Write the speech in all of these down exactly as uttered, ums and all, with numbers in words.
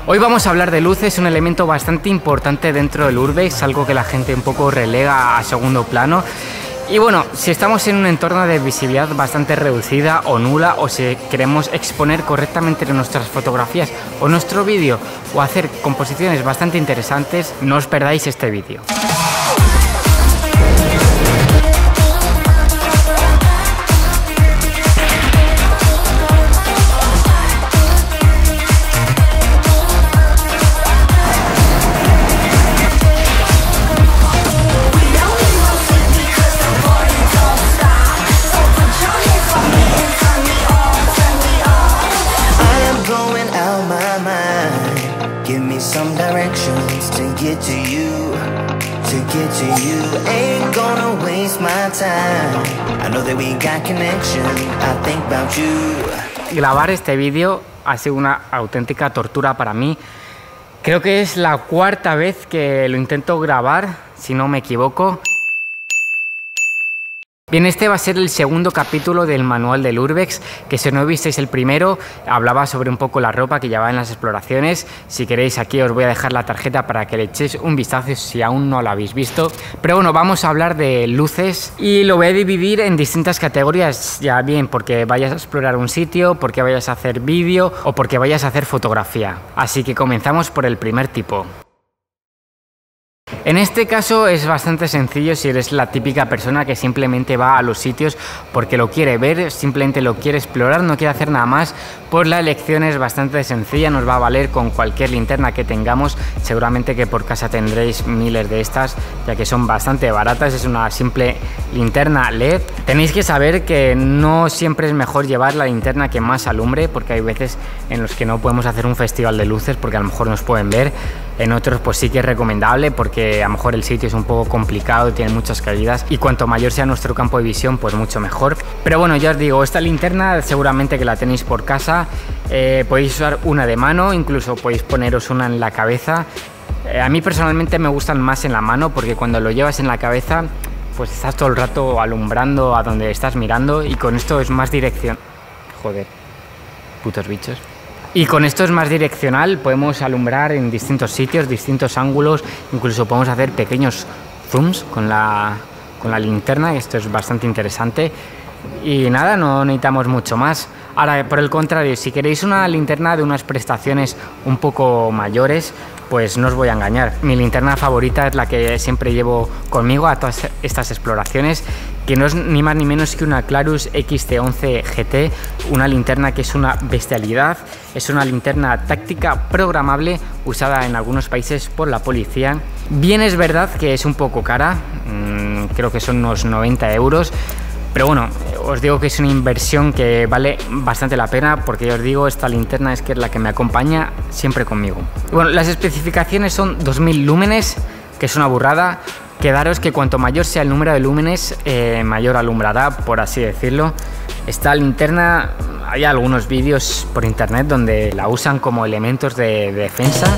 Hoy vamos a hablar de luces, un elemento bastante importante dentro del Urbex, algo que la gente un poco relega a segundo plano. Y bueno, si estamos en un entorno de visibilidad bastante reducida o nula, o si queremos exponer correctamente nuestras fotografías o nuestro vídeo, o hacer composiciones bastante interesantes, no os perdáis este vídeo. Some directions to get to you, to get to you. Ain't gonna waste my time. I know that we got connection. I think about you. Grabar este vídeo ha sido una auténtica tortura para mí. Creo que es la cuarta vez que lo intento grabar, si no me equivoco. Bien, este va a ser el segundo capítulo del manual del Urbex, que si no visteis el primero, hablaba sobre un poco la ropa que llevaba en las exploraciones. Si queréis, aquí os voy a dejar la tarjeta para que le echéis un vistazo si aún no lo habéis visto. Pero bueno, vamos a hablar de luces y lo voy a dividir en distintas categorías, ya bien porque vayas a explorar un sitio, porque vayas a hacer vídeo o porque vayas a hacer fotografía. Así que comenzamos por el primer tipo. En este caso es bastante sencillo si eres la típica persona que simplemente va a los sitios porque lo quiere ver, simplemente lo quiere explorar, no quiere hacer nada más. Pues la elección es bastante sencilla, nos va a valer con cualquier linterna que tengamos. Seguramente que por casa tendréis miles de estas, ya que son bastante baratas. Es una simple linterna L E D. Tenéis que saber que no siempre es mejor llevar la linterna que más alumbre, porque hay veces en los que no podemos hacer un festival de luces porque a lo mejor nos pueden ver. En otros pues sí que es recomendable porque a lo mejor el sitio es un poco complicado, tiene muchas caídas y cuanto mayor sea nuestro campo de visión pues mucho mejor. Pero bueno, ya os digo, esta linterna seguramente que la tenéis por casa, eh, podéis usar una de mano, incluso podéis poneros una en la cabeza. Eh, a mí personalmente me gustan más en la mano porque cuando lo llevas en la cabeza pues estás todo el rato alumbrando a donde estás mirando y con esto es más dirección. Joder, putos bichos. Y con esto es más direccional, podemos alumbrar en distintos sitios, distintos ángulos, incluso podemos hacer pequeños zooms con la, con la linterna, esto es bastante interesante. Y nada, no necesitamos mucho más. Ahora, por el contrario, si queréis una linterna de unas prestaciones un poco mayores, pues no os voy a engañar. Mi linterna favorita es la que siempre llevo conmigo a todas estas exploraciones, que no es ni más ni menos que una Clarus X T once G T, una linterna que es una bestialidad. Es una linterna táctica programable usada en algunos países por la policía. Bien, es verdad que es un poco cara, mmm, creo que son unos noventa euros. Pero bueno, os digo que es una inversión que vale bastante la pena porque ya os digo, esta linterna es que es la que me acompaña siempre conmigo. Bueno, las especificaciones son dos mil lúmenes, que es una burrada. Quedaros que cuanto mayor sea el número de lúmenes, eh, mayor alumbrará, por así decirlo. Esta linterna, hay algunos vídeos por internet donde la usan como elementos de, de defensa.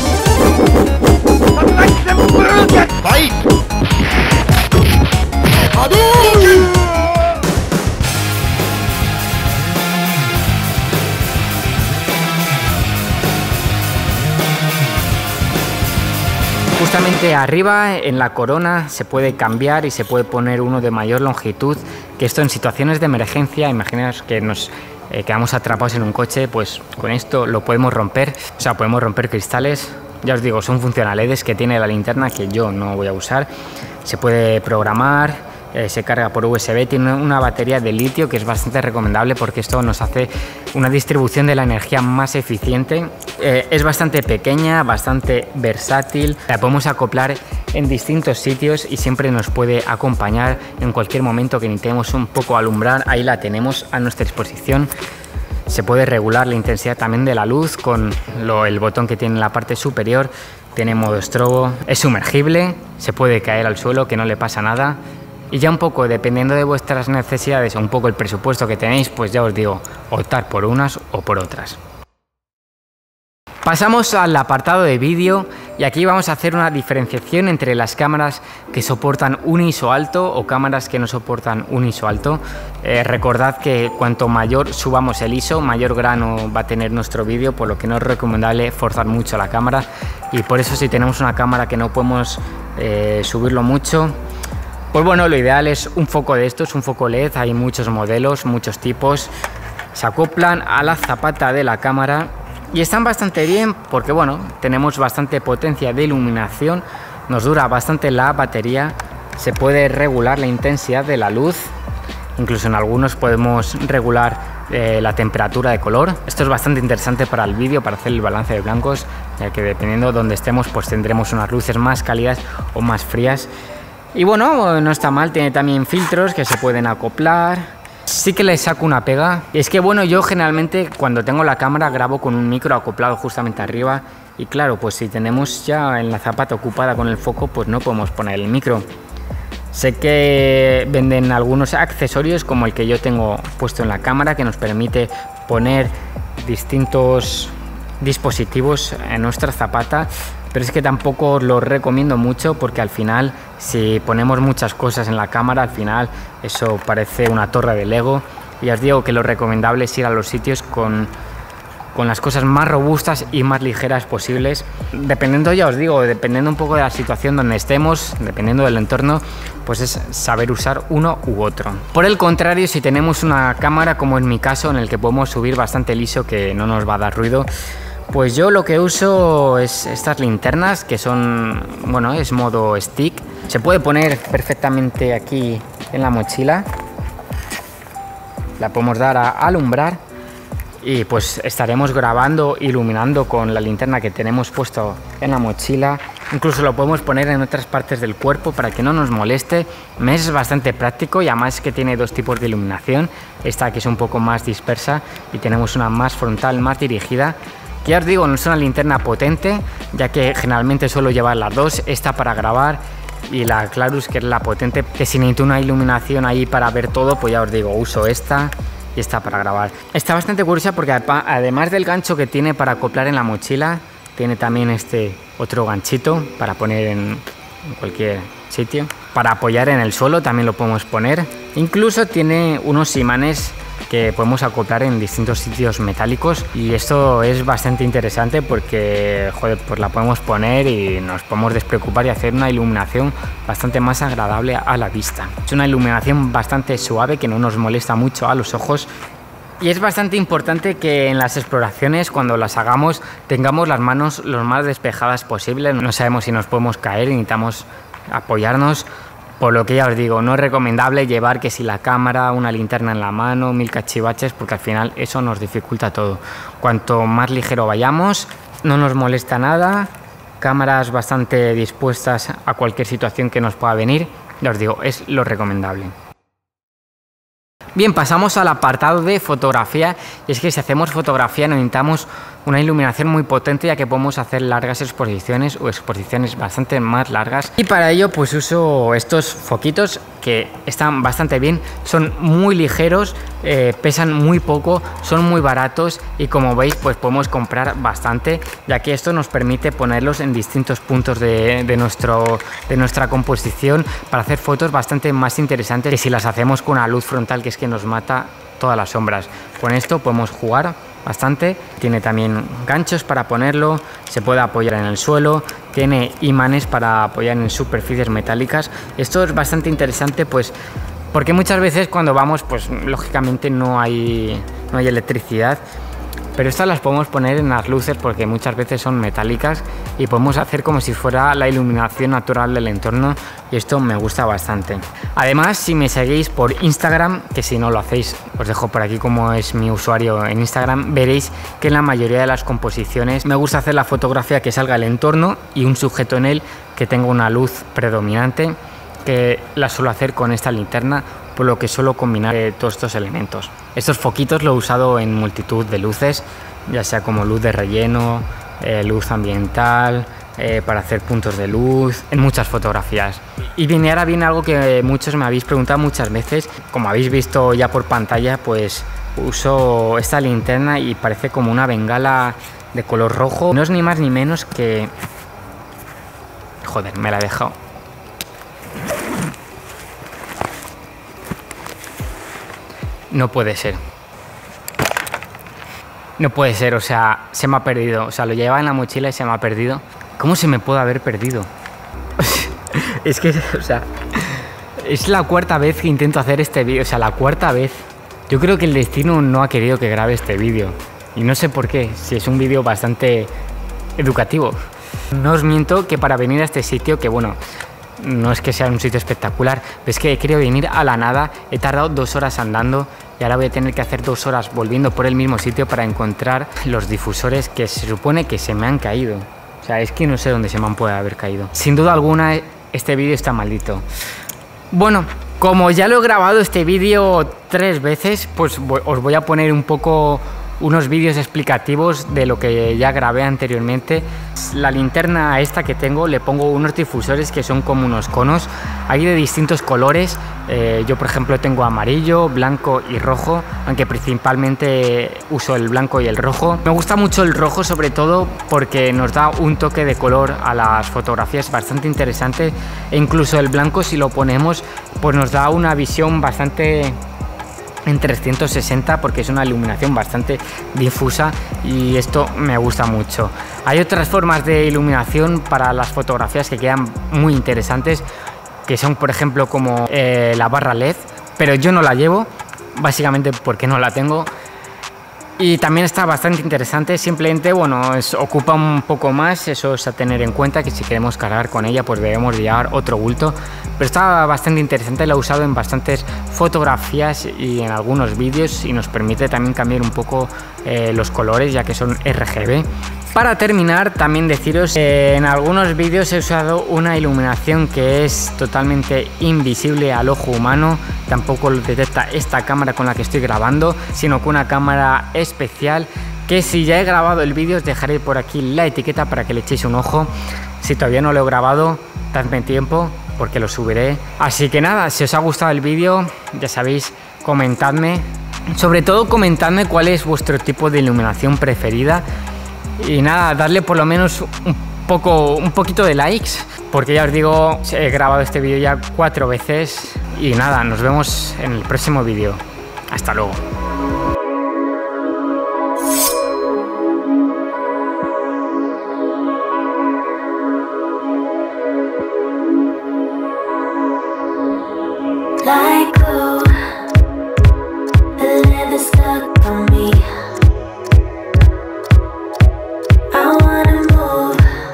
Justamente arriba en la corona se puede cambiar y se puede poner uno de mayor longitud, que esto en situaciones de emergencia, imaginaos que nos eh, quedamos atrapados en un coche, pues con esto lo podemos romper, o sea, podemos romper cristales. Ya os digo, son funcionalidades que tiene la linterna que yo no voy a usar. Se puede programar, eh, se carga por U S B, tiene una batería de litio que es bastante recomendable porque esto nos hace una distribución de la energía más eficiente. Eh, es bastante pequeña, bastante versátil, la podemos acoplar en distintos sitios y siempre nos puede acompañar en cualquier momento que necesitemos un poco alumbrar. Ahí la tenemos a nuestra disposición. Se puede regular la intensidad también de la luz con lo, el botón que tiene en la parte superior. Tiene modo estrobo, es sumergible, se puede caer al suelo, que no le pasa nada. Y ya un poco, dependiendo de vuestras necesidades o un poco el presupuesto que tenéis, pues ya os digo, optar por unas o por otras. Pasamos al apartado de vídeo y aquí vamos a hacer una diferenciación entre las cámaras que soportan un I S O alto o cámaras que no soportan un I S O alto. Eh, recordad que cuanto mayor subamos el I S O, mayor grano va a tener nuestro vídeo, por lo que no es recomendable forzar mucho la cámara, y por eso si tenemos una cámara que no podemos eh, subirlo mucho, pues bueno, lo ideal es un foco de estos, un foco L E D. Hay muchos modelos, muchos tipos, se acoplan a la zapata de la cámara y están bastante bien porque bueno, tenemos bastante potencia de iluminación, nos dura bastante la batería, se puede regular la intensidad de la luz, incluso en algunos podemos regular eh, la temperatura de color. Esto es bastante interesante para el vídeo, para hacer el balance de blancos, ya que dependiendo de donde estemos pues tendremos unas luces más cálidas o más frías. Y bueno, no está mal, tiene también filtros que se pueden acoplar. Sí que le saco una pega, y es que bueno, yo generalmente cuando tengo la cámara grabo con un micro acoplado justamente arriba, y claro, pues si tenemos ya en la zapata ocupada con el foco, pues no podemos poner el micro. Sé que venden algunos accesorios como el que yo tengo puesto en la cámara, que nos permite poner distintos dispositivos en nuestra zapata, pero es que tampoco os lo recomiendo mucho porque al final, si ponemos muchas cosas en la cámara, al final eso parece una torre de Lego. Y os digo que lo recomendable es ir a los sitios con, con las cosas más robustas y más ligeras posibles. Dependiendo, ya os digo, dependiendo un poco de la situación donde estemos, dependiendo del entorno, pues es saber usar uno u otro. Por el contrario, si tenemos una cámara, como en mi caso, en el que podemos subir bastante liso, que no nos va a dar ruido, pues yo lo que uso es estas linternas que son, bueno, es modo stick. Se puede poner perfectamente aquí en la mochila. La podemos dar a alumbrar y pues estaremos grabando, iluminando con la linterna que tenemos puesto en la mochila. Incluso lo podemos poner en otras partes del cuerpo para que no nos moleste. Me es bastante práctico y además que tiene dos tipos de iluminación. Esta que es un poco más dispersa y tenemos una más frontal, más dirigida. Que ya os digo, no es una linterna potente, ya que generalmente suelo llevar las dos, esta para grabar y la Clarus, que es la potente, que si necesito una iluminación ahí para ver todo, pues ya os digo, uso esta y esta para grabar. Está bastante curiosa porque además del gancho que tiene para acoplar en la mochila, tiene también este otro ganchito para poner en cualquier sitio. Para apoyar en el suelo también lo podemos poner. Incluso tiene unos imanes que podemos acoplar en distintos sitios metálicos, y esto es bastante interesante porque joder, pues la podemos poner y nos podemos despreocupar y hacer una iluminación bastante más agradable a la vista. Es una iluminación bastante suave que no nos molesta mucho a los ojos. Y es bastante importante que en las exploraciones, cuando las hagamos, tengamos las manos lo más despejadas posible. No sabemos si nos podemos caer y necesitamos apoyarnos. Por lo que ya os digo, no es recomendable llevar que si la cámara, una linterna en la mano, mil cachivaches, porque al final eso nos dificulta todo. Cuanto más ligero vayamos, no nos molesta nada. Cámaras bastante dispuestas a cualquier situación que nos pueda venir. Ya os digo, es lo recomendable. Bien, pasamos al apartado de fotografía, y es que si hacemos fotografía necesitamos una iluminación muy potente, ya que podemos hacer largas exposiciones o exposiciones bastante más largas, y para ello pues uso estos foquitos que están bastante bien, son muy ligeros, eh, pesan muy poco, son muy baratos y como veis pues podemos comprar bastante, ya que esto nos permite ponerlos en distintos puntos de, de, nuestro, de nuestra composición para hacer fotos bastante más interesantes que si las hacemos con una luz frontal, que es que nos mata todas las sombras. Con esto podemos jugar bastante. Tiene también ganchos para ponerlo, se puede apoyar en el suelo, tiene imanes para apoyar en superficies metálicas. Esto es bastante interesante pues porque muchas veces cuando vamos pues lógicamente no hay, no hay electricidad, pero estas las podemos poner en las luces porque muchas veces son metálicas y podemos hacer como si fuera la iluminación natural del entorno, y esto me gusta bastante. Además, si me seguís por Instagram, que si no lo hacéis os dejo por aquí como es mi usuario en Instagram, veréis que en la mayoría de las composiciones me gusta hacer la fotografía que salga el entorno y un sujeto en él que tenga una luz predominante, que la suelo hacer con esta linterna, por lo que suelo combinar eh, todos estos elementos. Estos foquitos lo he usado en multitud de luces, ya sea como luz de relleno, eh, luz ambiental, eh, para hacer puntos de luz, en muchas fotografías. Y viene ahora viene algo que muchos me habéis preguntado muchas veces. Como habéis visto ya por pantalla, pues uso esta linterna y parece como una bengala de color rojo. No es ni más ni menos que... Joder, me la he dejado. No puede ser. No puede ser, o sea, se me ha perdido. O sea, lo llevaba en la mochila y se me ha perdido. ¿Cómo se me puede haber perdido? Es que, o sea, es la cuarta vez que intento hacer este vídeo. O sea, la cuarta vez. Yo creo que el destino no ha querido que grabe este vídeo. Y no sé por qué, si es un vídeo bastante educativo. No os miento que para venir a este sitio, que bueno, no es que sea un sitio espectacular, pero es que he querido venir a la nada, he tardado dos horas andando y ahora voy a tener que hacer dos horas volviendo por el mismo sitio para encontrar los difusores que se supone que se me han caído. O sea, es que no sé dónde se me han podido haber caído. Sin duda alguna, este vídeo está maldito. Bueno, como ya lo he grabado este vídeo tres veces, pues os voy a poner un poco unos vídeos explicativos de lo que ya grabé anteriormente. La linterna esta que tengo le pongo unos difusores que son como unos conos, hay de distintos colores. Eh, yo por ejemplo tengo amarillo, blanco y rojo, aunque principalmente uso el blanco y el rojo. Me gusta mucho el rojo, sobre todo porque nos da un toque de color a las fotografías bastante interesante, e incluso el blanco, si lo ponemos, pues nos da una visión bastante en trescientos sesenta, porque es una iluminación bastante difusa y esto me gusta mucho. Hay otras formas de iluminación para las fotografías que quedan muy interesantes, que son por ejemplo como eh, la barra L E D, pero yo no la llevo básicamente porque no la tengo. Y también está bastante interesante, simplemente, bueno, es, ocupa un poco más, eso es a tener en cuenta, que si queremos cargar con ella pues debemos llevar otro bulto. Pero está bastante interesante, la he usado en bastantes fotografías y en algunos vídeos, y nos permite también cambiar un poco eh, los colores, ya que son R G B. Para terminar, también deciros que en algunos vídeos he usado una iluminación que es totalmente invisible al ojo humano, tampoco lo detecta esta cámara con la que estoy grabando, sino con una cámara especial que, si ya he grabado el vídeo, os dejaré por aquí la etiqueta para que le echéis un ojo. Si todavía no lo he grabado, dadme tiempo porque lo subiré. Así que nada, si os ha gustado el vídeo, ya sabéis, comentadme, sobre todo comentadme cuál es vuestro tipo de iluminación preferida. Y nada, darle por lo menos un poco, un poquito de likes, porque ya os digo, he grabado este vídeo ya cuatro veces. Y nada, nos vemos en el próximo vídeo. Hasta luego. Like glue, the leather stuck on me. I wanna move.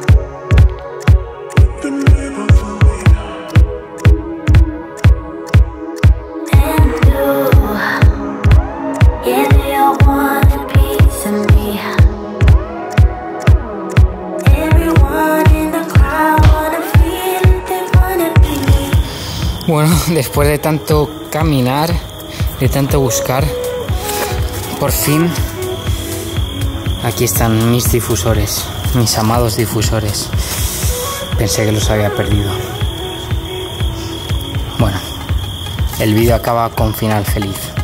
And you, yeah, they all want a piece of me. Everyone in the crowd wanna feel it, they wanna be me. Bueno, después de tanto caminar, de tanto buscar, por fin aquí están mis difusores, mis amados difusores. Pensé que los había perdido. Bueno, el vídeo acaba con final feliz.